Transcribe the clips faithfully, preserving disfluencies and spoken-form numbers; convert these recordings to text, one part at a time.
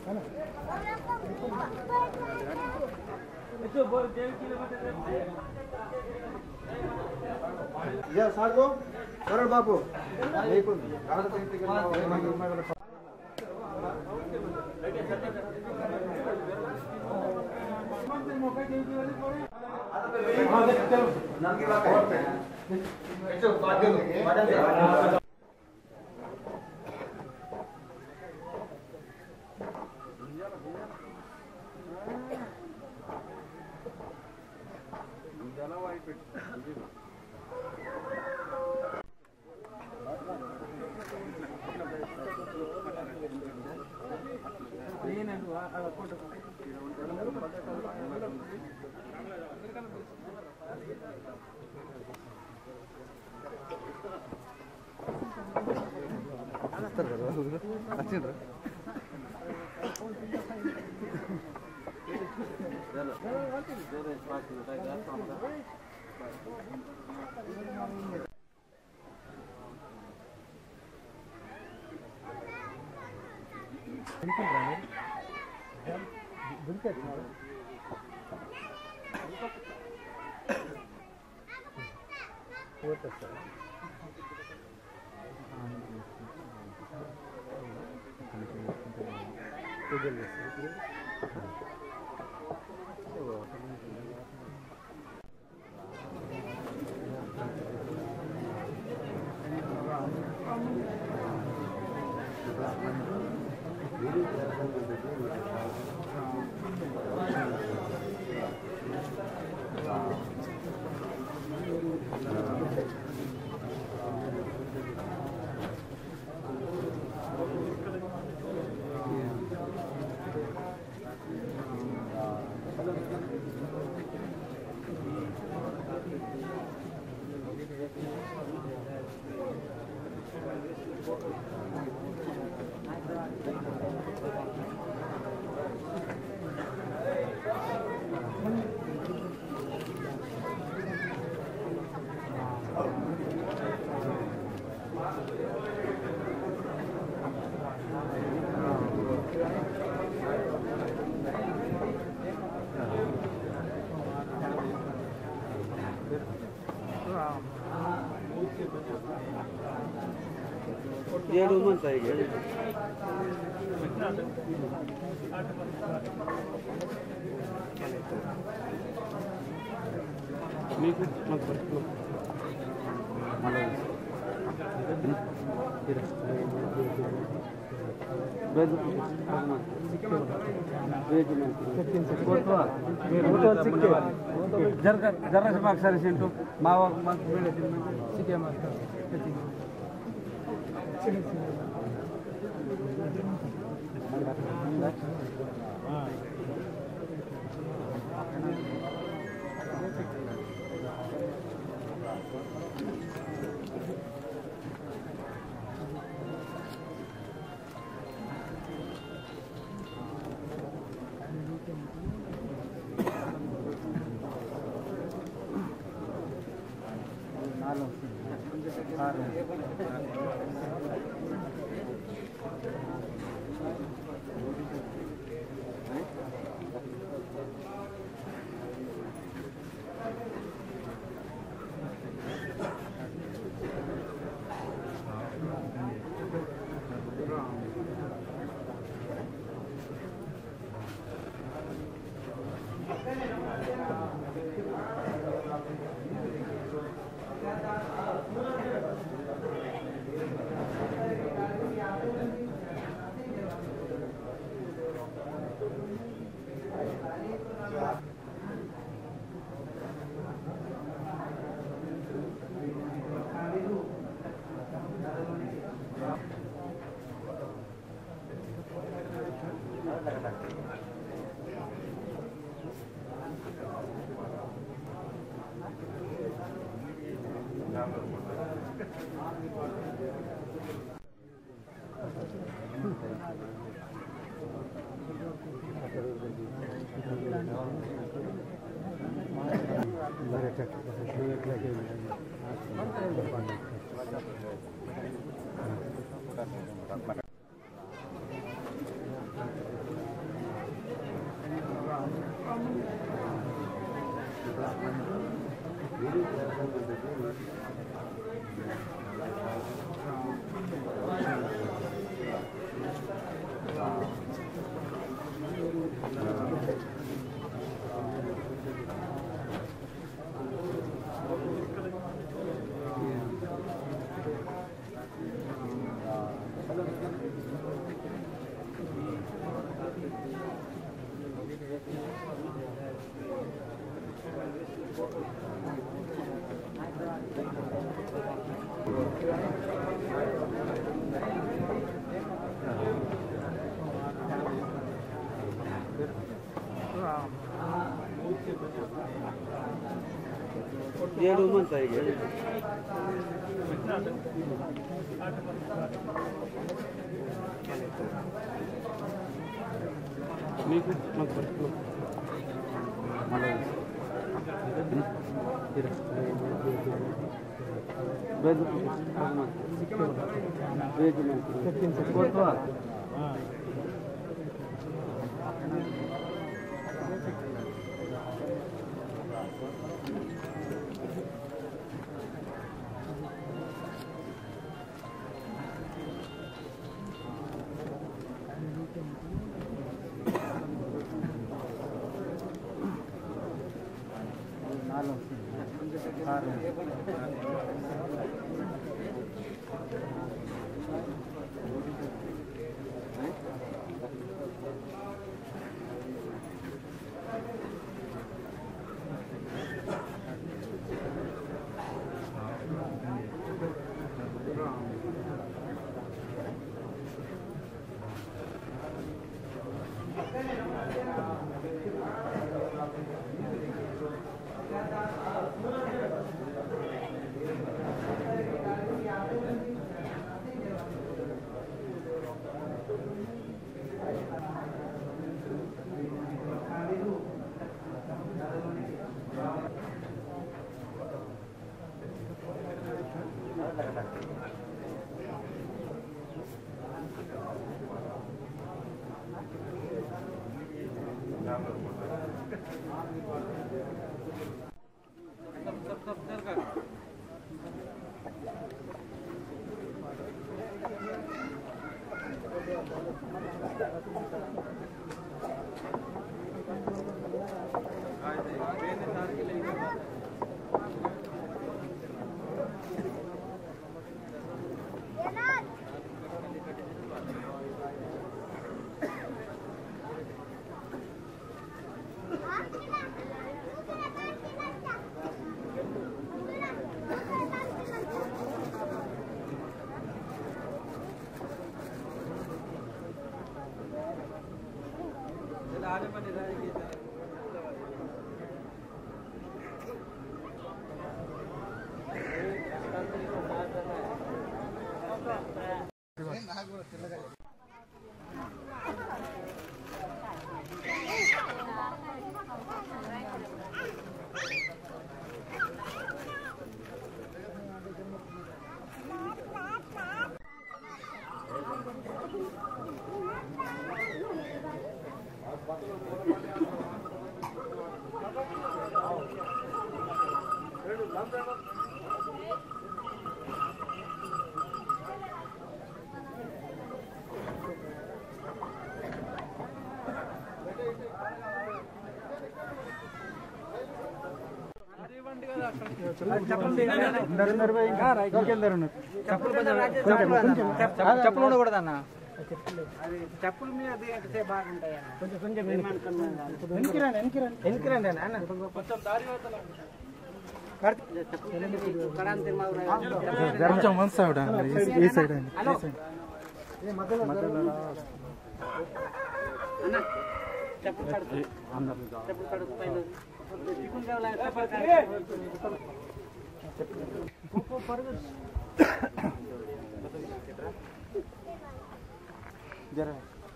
या सागो सरल बाबू ఏడు మంత్ అయ్యాడు మీకు जरा जरा से मार्क्स सारे सेंटू मावा मार्क्स मिले थे सीखे मार्क्स ఏడు మంత్ అయ్యి మీకు చెప్పులు ఉండకూడదన్న చెప్పుల మీద దిగితే బాగుంటాయి కొంచెం కొంచెం వెనక్కిరండి వెనక్కిరండి వెనక్కిరండి అన్న కొంచెం దారి కొంచెం వన్ సైడ్ ఈ సైడ్ అండి చెప్పులు కడుపు చెప్పులు కడుపు పైన జర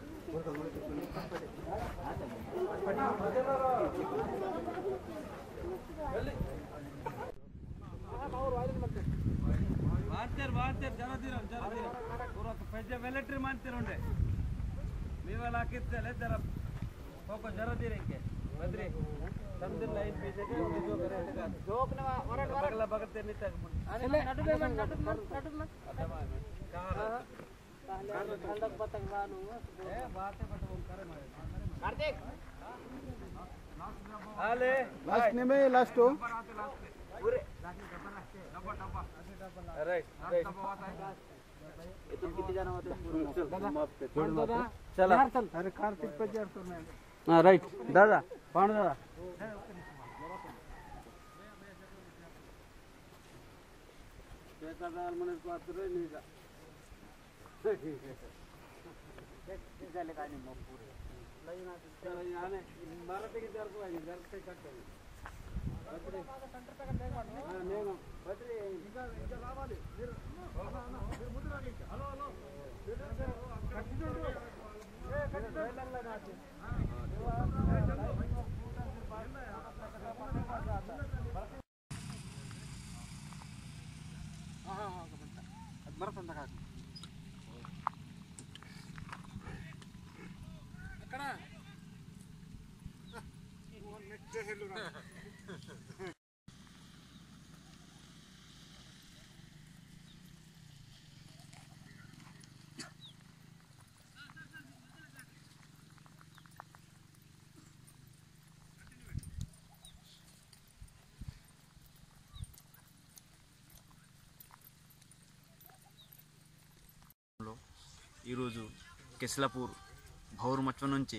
ಮಾಡ್ತಾರೆ ಮಾಡ್ತಾರೆ ಜನ ತೀರ ಜನ ತೀರ ಪೆಜ್ಜ ವೆಲೆಟ್ರಿ ಮಾಡ್ತಿರುಂಡೆ ನೀವೆಲ್ಲ ಹಾಕಿರ್ತಲ್ಲ ಜರ ಹೋಗೋ ಜರ ತೀರ ಹಿಂಗೆ ಬಂದ್ರಿ समझ लाइन पे से जो करे जोक ने वरट वरट बगल बगल ते नहीं तक अरे नटु ले नटु नटु न कहां पहले ठंडक बतक वालू ए बात है बट वो करे मारे कार्तिक आले लास्ट ने में लास्ट हो पूरे राइट राइट इतने कितने जाना होते चल चला अरे कार्तिक पे जार तो मैं हां राइट दादा पाण दादा बेटा दाल मने बात रे नहीं का चले का नहीं मो पूरे नहीं ना चल याने भारत के दर को आई दर से कट बत्रे सेंटर पे देख मार हां నేను బత్రే ఇంకా ఇంకా రావాలి మీరు మీరు ముందు రాండి హలో హలో కట్టిండు ఏ కట్టిండు వెళ్ళాలి నాకు हां हां हां बरसंत का అక్కడ నెక్స్ట్ హెల్లు రా ఈరోజు కెస్లాపూర్ భౌరుమచ్చ నుంచి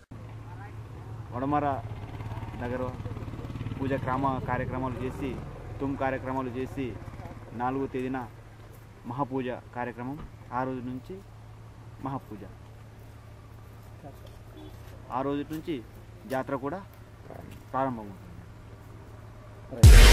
వడమర దగ్గర పూజ క్రమ కార్యక్రమాలు చేసి తుమ్ కార్యక్రమాలు చేసి నాలుగో తేదీన మహాపూజ కార్యక్రమం ఆ రోజు నుంచి మహాపూజ ఆ రోజు నుంచి జాతర కూడా ప్రారంభమవుతుంది.